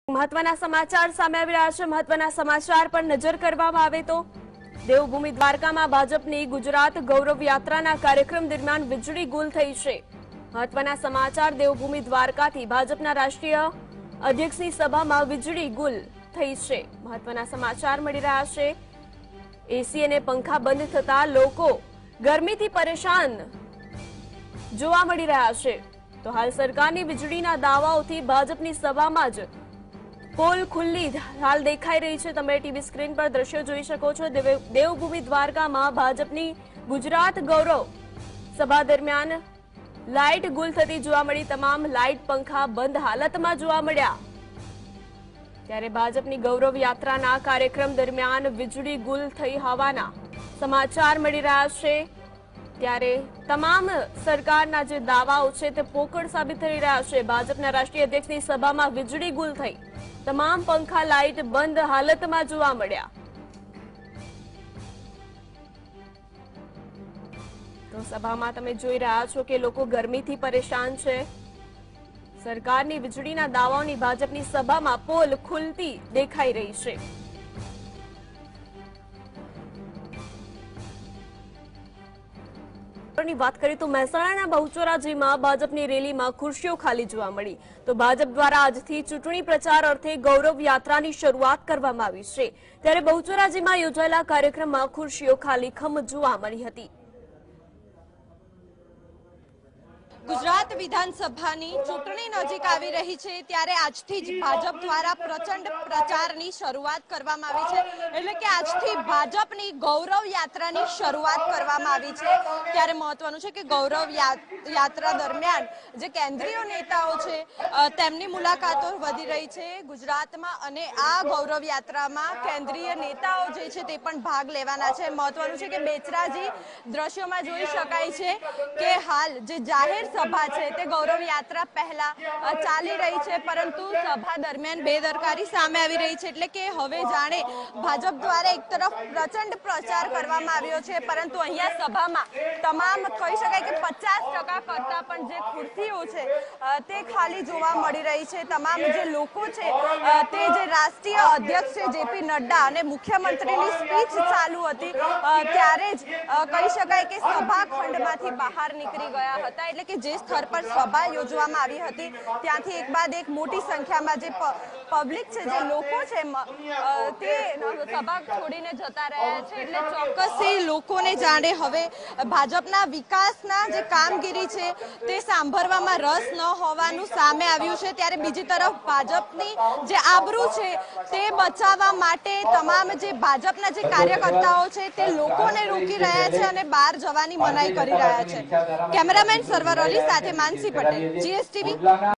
મહત્વના સમાચાર સામે આવી રહ્યા છે। મહત્વના સમાચાર પર નજર કરવામાં આવે તો દેવભૂમિ દ્વારકામાં ભાજપની ગુજરાત ગૌરવ યાત્રાના કાર્યક્રમ દરમિયાન વીજળી ગુલ થઈ છે। મહત્વના સમાચાર દેવભૂમિ દ્વારકાથી ભાજપના રાષ્ટ્રીય અધ્યક્ષની સભામાં વીજળી ગુલ થઈ છે। મહત્વના સમાચાર મળી રહ્યા છે। એસી અને પંખા બંધ થતા લોકો ગરમીથી પરેશાન જોવા મળી રહ્યા છે। તો હાલ સરકારની વીજળીના દાવાઓથી ભાજપની સભામાં જ પોલ ખુલ્લી હાલ દેખાઈ રહી છે। તમે ટીવી સ્ક્રીન પર દ્રશ્યો જોઈ શકો છો। દેવભૂમિ દ્વારકામાં ભાજપની ગુજરાત ગૌરવ સભા દરમિયાન લાઇટ ગુલ થતી જોવા મળી। તમામ લાઇટ પંખા બંધ હાલતમાં જોવા મળ્યા। ત્યારે ભાજપની ગૌરવ યાત્રાના કાર્યક્રમ દરમિયાન વીજળી ગુલ થઈ હોવાના સમાચાર મળી રહ્યા છે। ત્યારે તમામ સરકારના જે દાવાઓ છે તે પોકળ સાબિત થઈ રહ્યા છે। ભાજપના રાષ્ટ્રીય અધ્યક્ષની સભામાં વીજળી ગુલ થઈ, તમામ પંખા લાઇટ બંધ હાલતમાં જોવા મળ્યા। તો સભામાં તમે જોઈ રહ્યા છો કે લોકો ગરમીથી પરેશાન છે। સરકારની વીજળીના દાવાઓની ભાજપની સભામાં પોલ ખુલતી દેખાઈ રહી છે। ની વાત કરીએ તો મહેસાણાના બહુચરાજીમાં ભાજપની રેલીમાં ખુરશીઓ ખાલી જોવા મળી। તો ભાજપ દ્વારા આજથી ચૂંટણી પ્રચાર અર્થે ગૌરવ યાત્રાની શરૂઆત કરવામાં આવી છે। ત્યારે બહુચરાજીમાં યોજાયેલા કાર્યક્રમમાં ખુરશીઓ ખાલી ખમ જોવા મળી હતી। ગુજરાત વિધાનસભાની ચૂંટણી નજીક આવી રહી છે ત્યારે આજથી જ ભાજપ દ્વારા પ્રચંડ પ્રચારની શરૂઆત કરવામાં આવી છે। એટલે કે આજથી ભાજપની ગૌરવ યાત્રાની શરૂઆત કરવામાં આવી છે। ત્યારે મહત્વનું છે કે ગૌરવ યાત્રા દરમિયાન જે કેન્દ્રીય નેતાઓ છે તેમની મુલાકાતો વધી રહી છે ગુજરાતમાં, અને આ ગૌરવ યાત્રામાં કેન્દ્રીય નેતાઓ જે છે તે પણ ભાગ લેવાના છે। મહત્વનું છે કે બેચરાજી દ્રશ્યોમાં જોઈ શકાય છે કે હાલ જે જાહેર સભા છે તે ગૌરવ યાત્રા પહેલા ચાલી રહી છે, પરંતુ સભા દરમિયાન બેદરકારી સામે આવી રહી છે। એટલે કે હવે જાણે ભાજપ દ્વારા એક તરફ પ્રચંડ પ્રચાર કરવામાં આવ્યો છે, પરંતુ અહીંયા સભામાં તમામ કહી શકાય કે 50% કરતા પણ જે ખુરશીઓ છે તે ખાલી જોવા મળી રહી છે। તમામ જે લોકો છે તે જે રાષ્ટ્રીય અધ્યક્ષ છે જેપી નડ્ડા અને મુખ્યમંત્રીની સ્પીચ ચાલુ હતી ત્યારે જ કહી શકાય કે સભાખંડમાંથી બહાર નીકળી ગયા હતા। એટલે કે જે સ્થળ પર સભા યોજવામાં આવી હતી ત્યાંથી એક બાદ એક મોટી સંખ્યામાં જે પબ્લિક છે, જે લોકો છે તે સભા છોડીને જતા રહ્યા છે। એટલે ચોક્કસ એ લોકોને જાણે હવે ભાજપના વિકાસના જે કામગીરી છે તે સાંભળવામાં રસ ન હોવાનું સામે આવ્યું છે। ત્યારે બીજી તરફ ભાજપની જે આબરૂ છે તે બચાવવા માટે તમામ જે ભાજપના જે કાર્યકર્તાઓ છે તે લોકોને રોકી રહ્યા છે અને બહાર જવાની મનાઈ કરી રહ્યા છે। કેમેરામેન સર્વર અલી સાથે માનસી પટેલ, GSTV।